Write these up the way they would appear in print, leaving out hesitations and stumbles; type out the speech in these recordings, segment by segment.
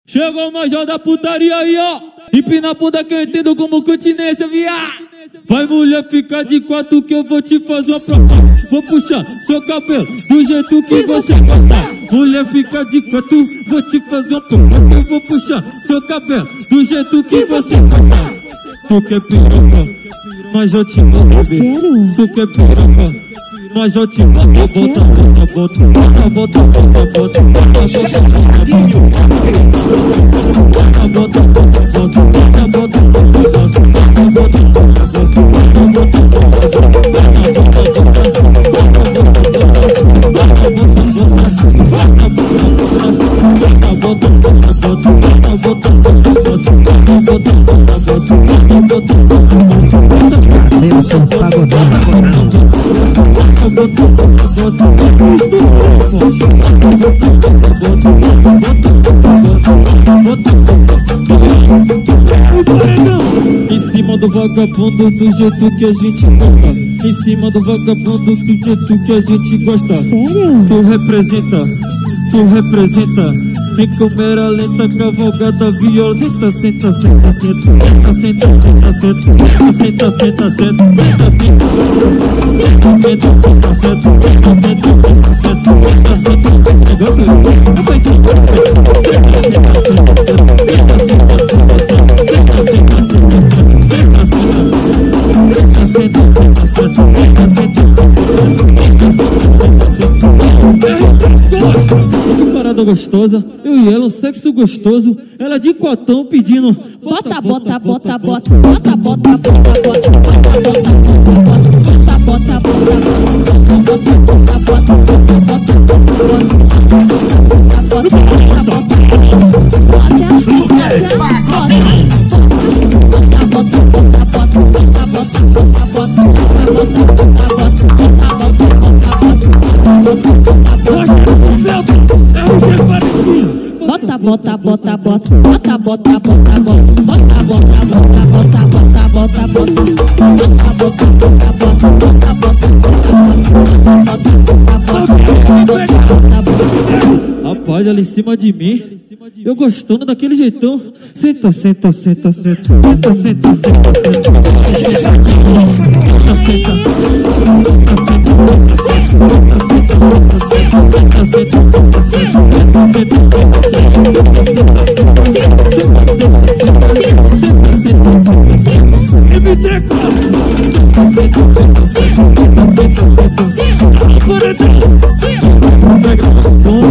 Chegou o major da putaria aí, ó. Empina a bunda que eu entendo como continência, viado. Vai, mulher, fica de quatro que eu vou te fazer uma proposta. Vou puxar seu cabelo do jeito que você gosta. Mulher, fica de quatro, vou te fazer uma proposta. Eu vou puxar seu cabelo do jeito que você gosta. Tu quer piroca, mas eu te vou beber. Tu quer piroca, mas eu te vou em cima do vagabundo do jeito que a gente gosta. Em cima do vagabundo do jeito que a gente gosta. Sério? Tu representa. Em câmera lenta, cavalgada violenta. Senta, senta, senta. Senta, senta, senta. Senta, senta, senta. Senta, senta. Senta, senta, senta. Senta, senta, que parada gostosa, eu e ela um sexo gostoso. Ela de cotão pedindo bota, bota, bota, bota, bota, bota, bota, bota, bota, bota, bota, bota, bota, bota, bota, rapaz, ela em cima de mim, eu gostando daquele jeitão. Senta, senta, senta, senta. Senta, senta, senta, senta.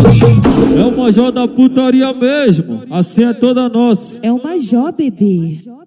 É o major da putaria mesmo, assim é toda nossa. é o major, bebê.